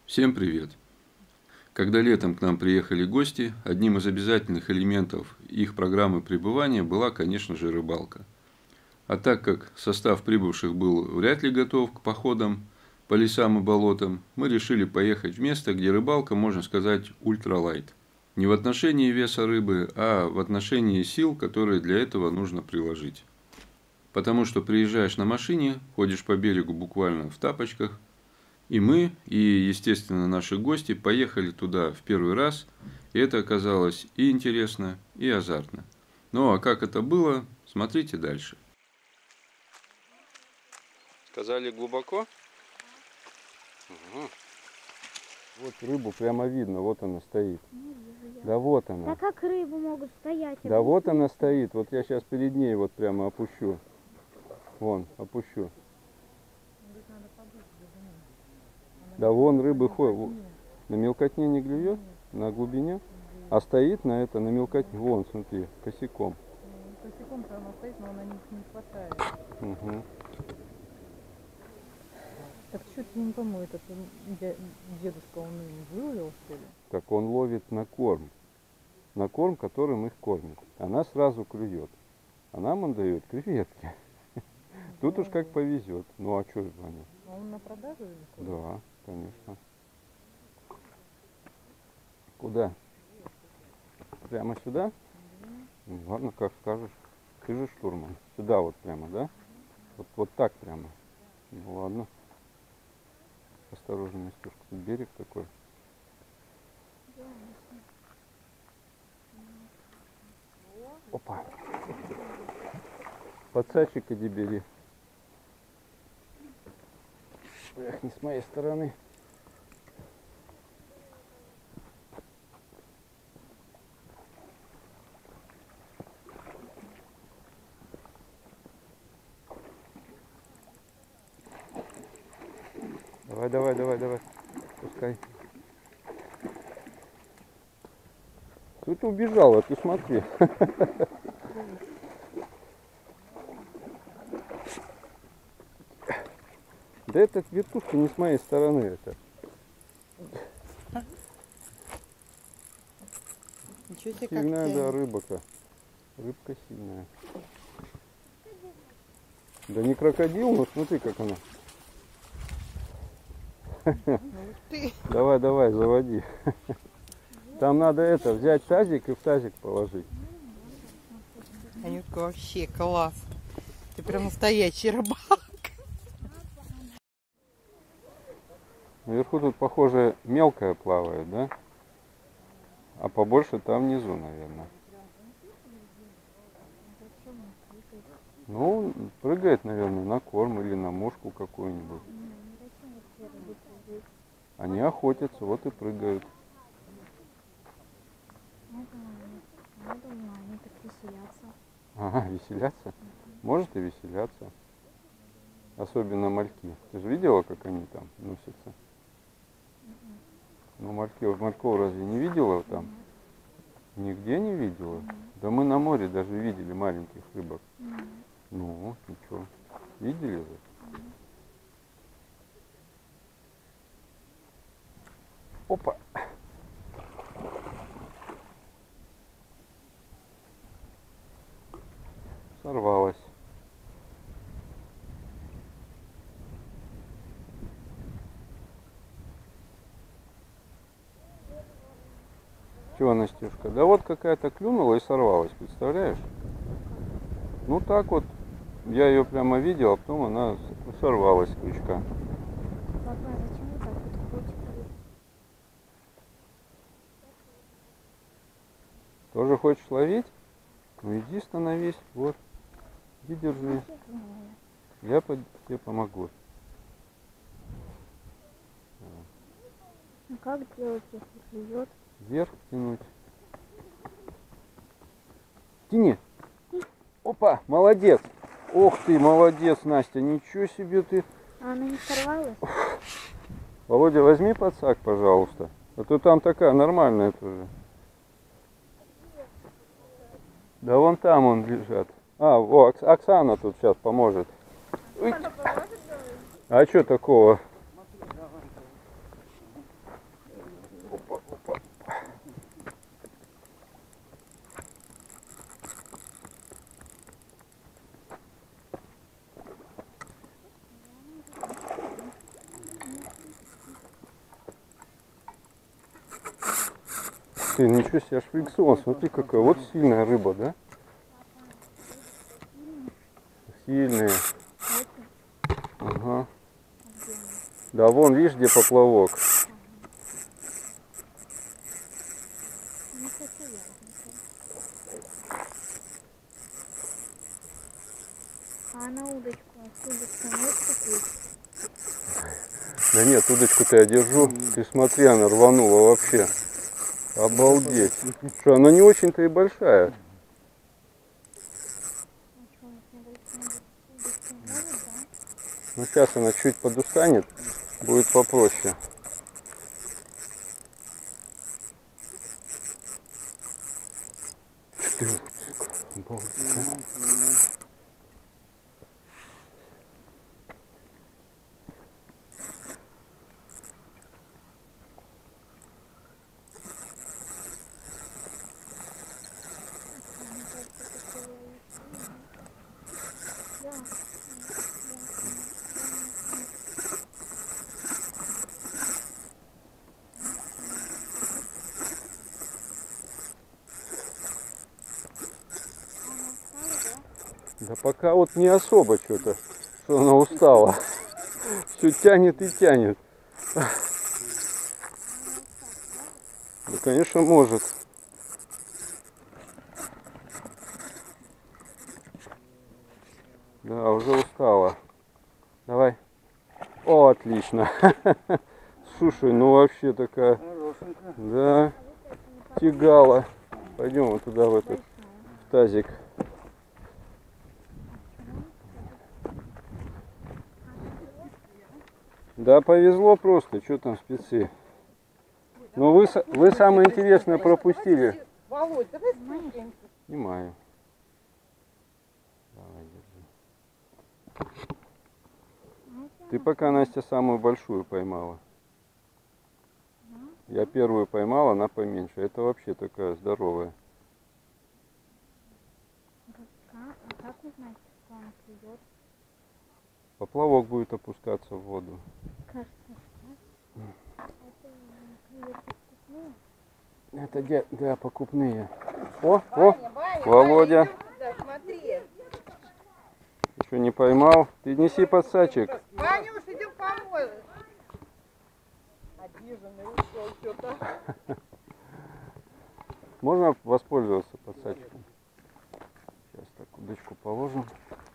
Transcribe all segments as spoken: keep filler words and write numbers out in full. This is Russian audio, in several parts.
Всем привет! Когда летом к нам приехали гости, одним из обязательных элементов их программы пребывания была, конечно же, рыбалка. А так как состав прибывших был вряд ли готов к походам по лесам и болотам, мы решили поехать в место, где рыбалка, можно сказать, ультралайт. Не в отношении веса рыбы, а в отношении сил, которые для этого нужно приложить. Потому что приезжаешь на машине, ходишь по берегу буквально в тапочках. И мы, и, естественно, наши гости поехали туда в первый раз, и это оказалось и интересно, и азартно. Ну, а как это было, смотрите дальше. Сказали глубоко? Угу. Вот рыбу прямо видно, вот она стоит. Да вот она. Да как рыбы могут стоять? Да вот она стоит, вот я сейчас перед ней вот прямо опущу. Вон, опущу. Да вон рыбы ходят. На мелкотне не клюет, на глубине. А стоит на это, на мелкотне. Вон, смотри, косяком. Косяком-то она стоит, но она не, не хватает. Угу. Так что-то я не пойму, этот дедушка, он выловил, что ли? Так он ловит на корм. На корм, которым их кормят. Она сразу клюет. А нам он дает креветки. Тут уж как повезет. Ну а что же они? А он на продажу или куда? Да, конечно. Куда? Прямо сюда? Ну, ладно, как скажешь. Ты же штурман. Сюда вот прямо, да? Вот, вот так прямо. Ну ладно. Осторожно, Настюшка. Тут берег такой. Опа. Подсачик иди бери. Эх, не с моей стороны. Давай, давай, давай, давай. Пускай. Тут убежала, ты смотри. Да этот вертушка не с моей стороны это. Ничего себе, Сильная, как да, рыба-то. Рыбка сильная. Да не крокодил, но смотри, как она. ты. Давай, давай, заводи. Там надо это, взять тазик и в тазик положить. Анютка, вообще класс. Ты прям настоящий рыбак. Наверху тут, похоже, мелкая плавает, да? А побольше там внизу, наверное. Ну, прыгает, наверное, на корм или на мушку какую-нибудь. Они охотятся, вот и прыгают. Я думаю, они так веселятся. Ага, веселятся? Может и веселятся. Особенно мальки. Ты же видела, как они там носятся? Ну, мальки, мальков разве не видела там? Нигде не видела? Да мы на море даже видели маленьких рыбок. Ну, ничего. Видели вы? Опа! Сорвалась. Чего, Настюшка? Да вот какая-то клюнула и сорвалась, представляешь? Ну так вот, я ее прямо видел, а потом она сорвалась с крючка. Папа, почему так вот хочешь? Тоже хочешь ловить? Ну иди становись, вот. Иди держи. Я под... тебе помогу. Ну как делать, если клюет? Вверх тянуть. Тяни. Опа, молодец. Ох ты, молодец, Настя, ничего себе ты. А она не сорвалась? Володя, возьми подсак, пожалуйста. А то там такая нормальная тоже. Да вон там он лежат. А, о, Оксана тут сейчас поможет. Ой. А что такого? ты, ничего себе, аж фрикцион, смотри какая, вот сильная рыба, да? Сильные. Ага. Да, вон, видишь, где поплавок? Не хочу я. А на удочку, а с удочкой можешь купить? Да нет, удочку-то я держу. Ты смотри, она рванула вообще. Обалдеть. Что, она не очень-то и большая. А что, с небольшой удочкой может, да? Ну сейчас она чуть подустанет, будет попроще. Обалдеть. Мне кажется, такое яйцо. Да. Да, конечно. Она устала, да? Да пока вот не особо что-то, что она устала. Все тянет и тянет. Да, конечно, может. Да, уже устала. Давай. О, отлично. Слушай, ну вообще такая. Да. Тягала. Пойдем вот туда, в этот в тазик. Да, повезло просто. Что там спецы? Но вы, вы самое интересное пропустили. Володь, давай спустимся. Снимаю. Давай, держи. Ты пока, Настя, самую большую поймала. Я первую поймала, она поменьше. Это вообще такая здоровая. А как узнать, что он клюет? Поплавок будет опускаться в воду. Кажется, что это клюет покупные. Это где? Да, покупные. О, о, Ваня, Ваня, Володя. Ваня, иди сюда, смотри. Еще не поймал. Ты неси подсачек. Ванюш, идем помой. Обиженный ушел что-то. Можно воспользоваться подсачком? Сейчас так удочку положим.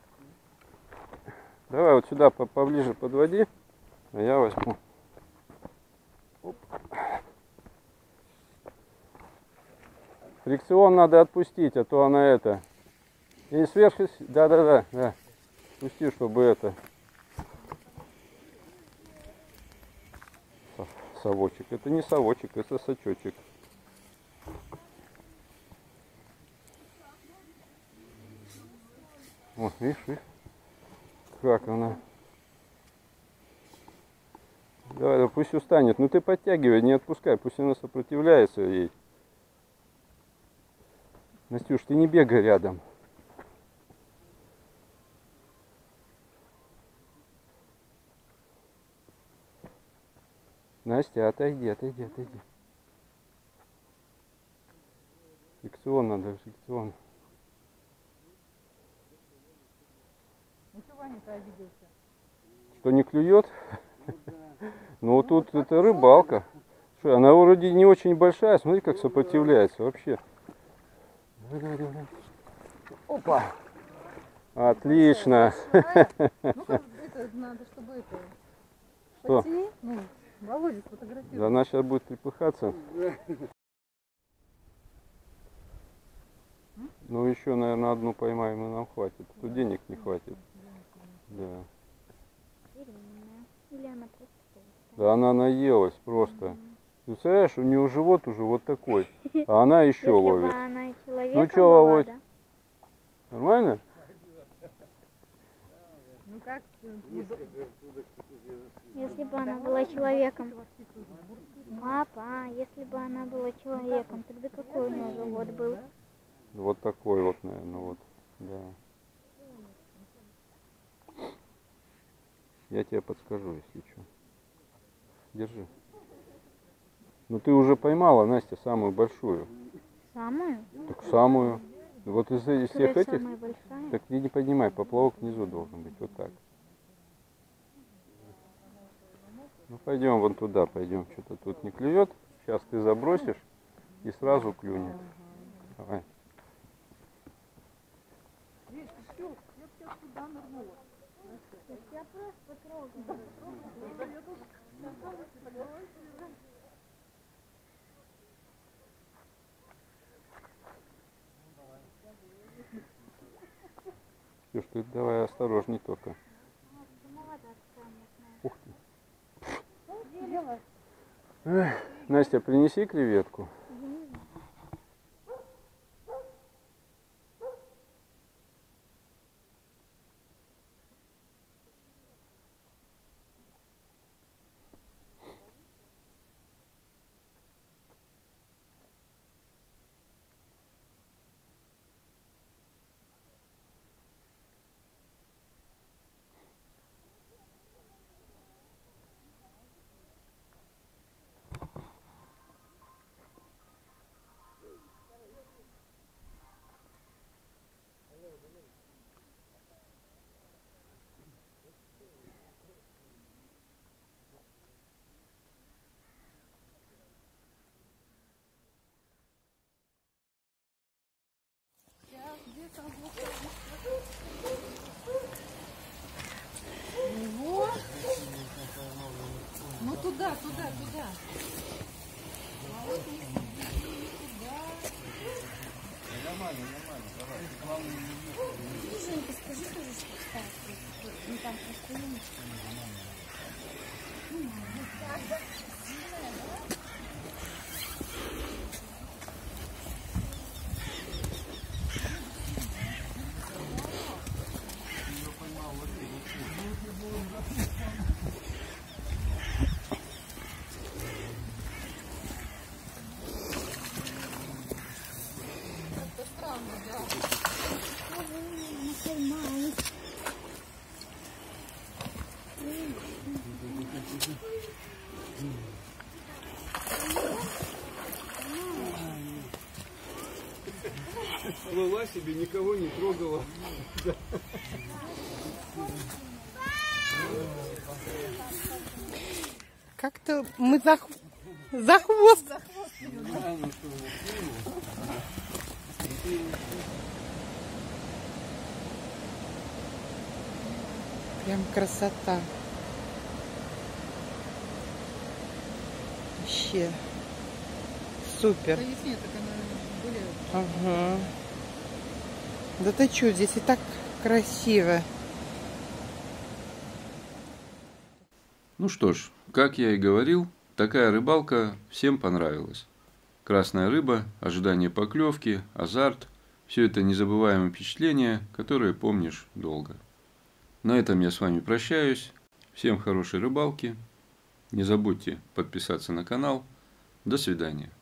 Давай вот сюда поближе подводи, а я возьму. Оп. Фрикцион надо отпустить, а то она это. И сверху, да, да, да, да. Пусти, чтобы это. Совочек. Это не совочек, это сачочек. О, видишь, видишь? Как она. Давай, да пусть устанет. Ну ты подтягивай, не отпускай, пусть она сопротивляется ей. Настюш, ты не бегай рядом. Настя, отойди, отойди, отойди. Фрикцион надо, фрикцион. Ну что Ваня-то обиделся? Что, не клюет? Ну тут это рыбалка. Что, она вроде не очень большая, смотри, как сопротивляется вообще. Опа! Отлично! Ну как это надо, чтобы это... Что? Потяни, ну, Володя сфотографируй. Да она сейчас будет трепыхаться. Ну еще, наверное, одну поймаем и нам хватит. Тут денег не хватит. Да. Беременная. Или она просто толстая? Да она наелась просто. Представляешь, у нее живот уже вот такой, а она еще Если бы ловит. она человеком Ну чё, была, Володь? да? Нормально? Ну как? Если бы она была человеком. Папа, а если бы она была человеком, тогда какой у нее живот был? Вот такой вот, наверное, вот. Да. Я тебе подскажу, если что. Держи. Ну ты уже поймала, Настя, самую большую. Самую? Так самую. Вот из, из всех Которая этих, самая большая? так не, не поднимай, поплавок внизу должен быть, вот так. Ну пойдем вон туда, пойдем, что-то тут не клюет. Сейчас ты забросишь и сразу клюнет. Давай. Я просто трогаю. Ксюш, ты давай осторожней только. Ух ты. Эх, Настя, принеси креветку. Ну туда, туда, туда. Женька, скажи тоже, что встать. Ну там постоим. Плыла себе, никого не трогала. Как-то мы за, хв- за хвост. Прям красота. Вообще супер. Ага. Да ты чё, здесь и так красиво. Ну что ж, как я и говорил, такая рыбалка всем понравилась. Красная рыба, ожидание поклевки, азарт – все это незабываемые впечатления, которые помнишь долго. На этом я с вами прощаюсь. Всем хорошей рыбалки. Не забудьте подписаться на канал. До свидания.